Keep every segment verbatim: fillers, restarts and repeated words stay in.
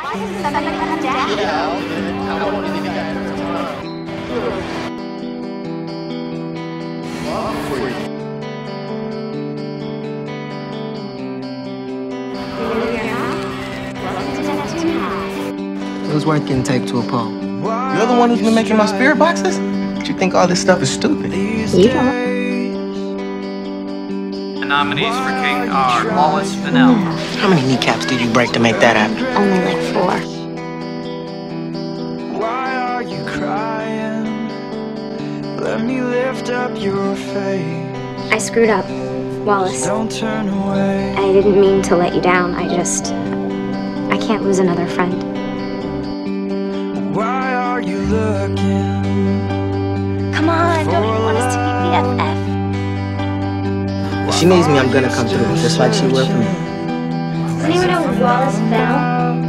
Somebody come down. Yeah, I want to get that. It was worth getting taped to a pole. You're the one who's been making my spirit boxes? You think all this stuff is stupid? You don't. The nominees for King are Wallace, How many kneecaps did you break to make that happen? Only like four. Why are you crying? Let me lift up your face. I screwed up, Wallace. Don't turn away. I didn't mean to let you down. I just... I can't lose another friend. Why are you looking? Come on, don't you want us to be B F F? If she needs me, I'm gonna come through, just like she will for me. Does anyone know where Wallace fell?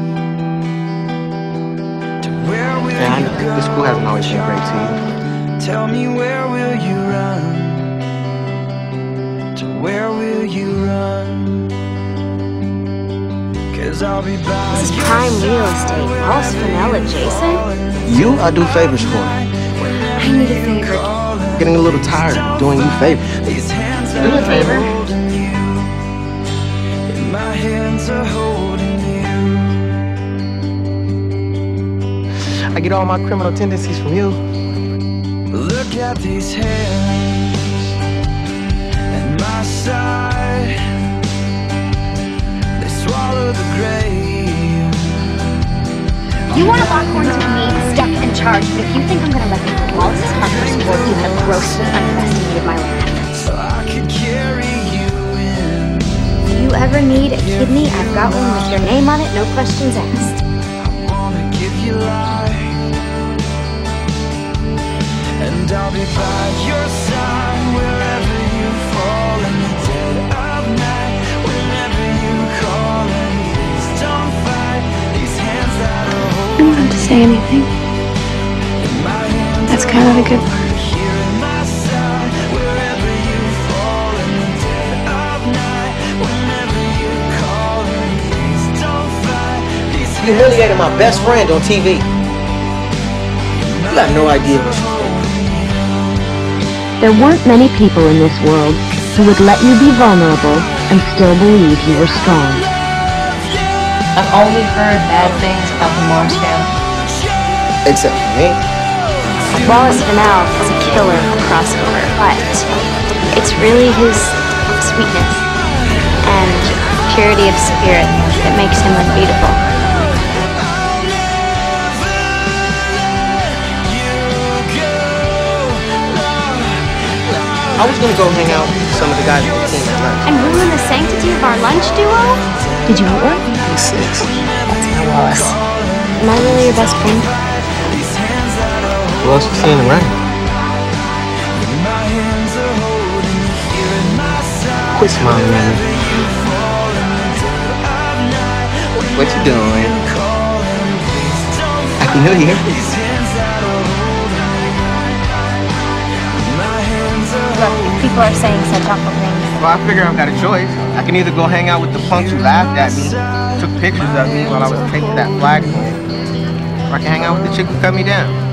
Yeah, I know. This school hasn't always been great to you. Tell me, where will you run? To where will you run? Cause I'll be by. This is prime real estate. Wallace Fennell adjacent? You, I do favors for. I need a favor. Getting a little tired of doing you favors. Do me a favor. My hands are holding you. I get all my criminal tendencies from you. Look at these hands at my side. They swallow the grave. You want to lock horns with me, stuck and charged, but if you think I'm going to let you put Wallace's heart for sport, you have grossly underestimated my life. So I could carry you in. If you ever need a kidney, I've got one with your name on it, no questions asked. I wanna give you life, and I'll be by your side wherever you fall in the dead of night. Whenever you call, and please don't fight these hands that are I don't have to say anything. That's kind of the good part. You humiliated my best friend on T V. You got no idea what she's doing. There weren't many people in this world who would let you be vulnerable and still believe you were strong. I've only heard bad things about the Morris family. Except for me. Wallace Fennell is a killer of a crossover, but it's really his sweetness and purity of spirit that makes him unbeatable. I was gonna go hang out with some of the guys on the team at lunch. And ruin the sanctity of our lunch duo? Did you meet one? He's six. That's my Wallace. Am I really your best friend? Who else you seeing around? Quit smiling at me. What you doing? Happy New Year. Look, if people are saying such awful things. Well, I figure I've got a choice. I can either go hang out with the punks who laughed at me, took pictures of me while I was taking that flag, or I can hang out with the chick who cut me down.